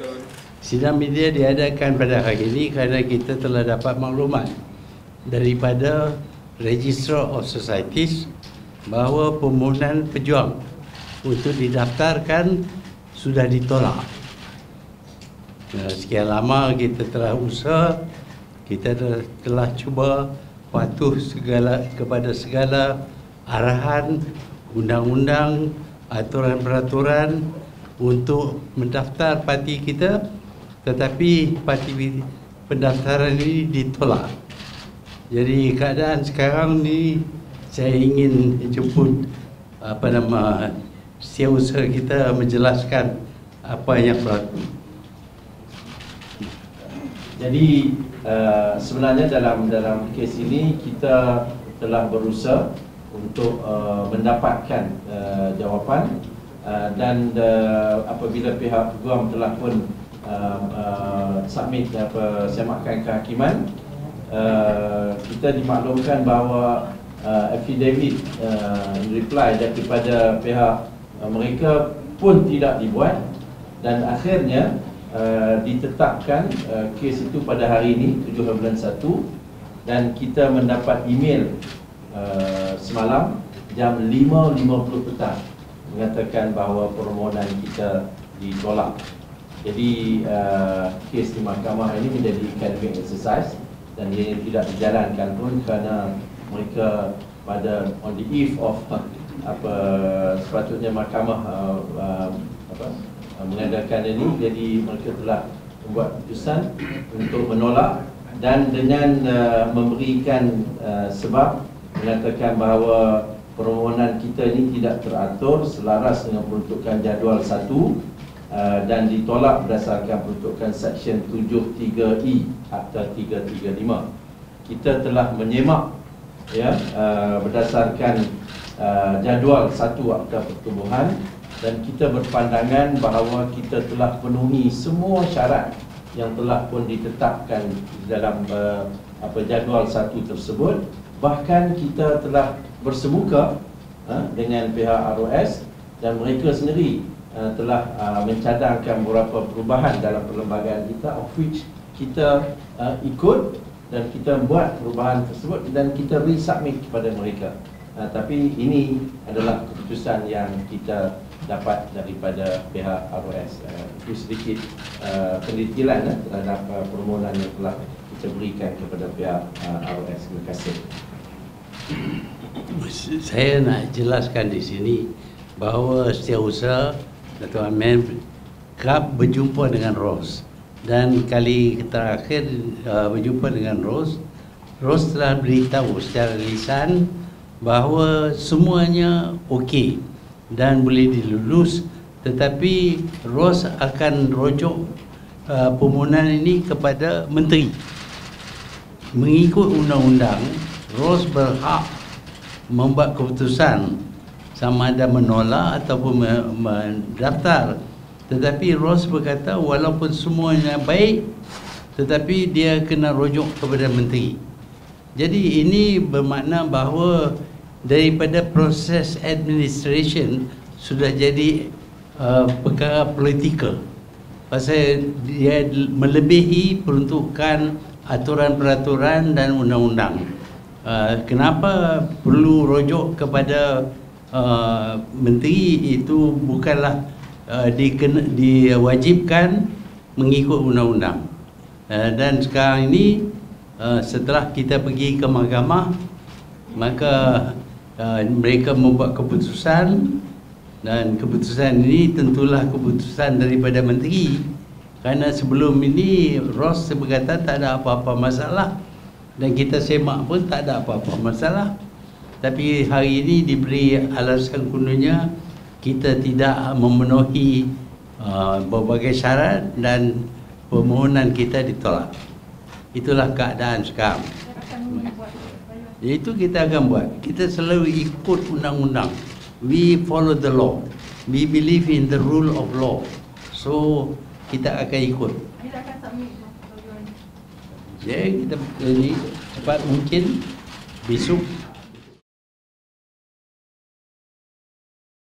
Sidang media diadakan pada hari ini kerana kita telah dapat maklumat daripada Register of Societies bahawa permohonan pejuang untuk didaftarkan sudah ditolak. Sekian lama kita telah usaha, kita telah cuba patuh kepada segala arahan, undang-undang, aturan-peraturan untuk mendaftar parti kita, tetapi parti pendaftaran ini ditolak. Jadi keadaan sekarang ni saya ingin jemput setiausaha kita menjelaskan apa yang berlaku. Jadi sebenarnya dalam kes ini kita telah berusaha untuk mendapatkan jawapan dan apabila pihak peguam telah pun submit semakan kehakiman, kita dimaklumkan bahawa affidavit reply daripada pihak mereka pun tidak dibuat dan akhirnya ditetapkan kes itu pada hari ini 7 bulan 1 dan kita mendapat email semalam jam 5.50 petang mengatakan bahawa permohonan kita ditolak. Jadi kes di mahkamah ini menjadi academic exercise dan ia tidak dijalankan pun kerana mereka on the eve of sepatutnya mahkamah mengadakan ini, jadi mereka telah membuat keputusan untuk menolak dan dengan memberikan sebab mengatakan bahawa permohonan kita ini tidak teratur selaras dengan peruntukan jadual 1 dan ditolak berdasarkan peruntukan Seksyen 73E Akta 335. Kita telah menyemak berdasarkan jadual 1 Akta Pertubuhan dan kita berpandangan bahawa kita telah penuhi semua syarat yang telah pun ditetapkan dalam jadual 1 tersebut. Bahkan kita telah bersemuka dengan pihak ROS dan mereka sendiri telah mencadangkan beberapa perubahan dalam perlembagaan kita, of which kita ikut dan kita buat perubahan tersebut dan kita resubmit kepada mereka. Tapi ini adalah keputusan yang kita dapat daripada pihak ROS. Itu sedikit pendetilan terhadap permohonan yang telah kita berikan kepada pihak ROS. Terima kasih. Saya nak jelaskan di sini bahawa setiausaha Dato' Amir kerap berjumpa dengan ROS dan kali terakhir berjumpa dengan ROS telah beritahu secara lisan bahawa semuanya okey dan boleh dilulus, tetapi ROS akan rujuk permohonan ini kepada menteri. Mengikut undang-undang, ROS berhak membuat keputusan sama ada menolak ataupun mendaftar. Tetapi ROS berkata walaupun semuanya baik, tetapi dia kena rujuk kepada menteri. Jadi ini bermakna bahawa daripada proses administration sudah jadi perkara politikal. Pasal dia melebihi peruntukan aturan-peraturan dan undang-undang. Kenapa perlu rujuk kepada menteri itu bukanlah diwajibkan mengikut undang-undang. Dan sekarang ini setelah kita pergi ke mahkamah, maka mereka membuat keputusan dan keputusan ini tentulah keputusan daripada menteri, kerana sebelum ini ROS berkata tak ada apa-apa masalah dan kita semak pun tak ada apa-apa masalah. Tapi hari ini diberi alasan kononnya kita tidak memenuhi berbagai syarat dan permohonan kita ditolak. Itulah keadaan sekarang. Itu kita akan buat. Kita selalu ikut undang-undang. We follow the law. We believe in the rule of law. So kita akan ikut. Bila akan submit? Jadi kita ini cepat mungkin besok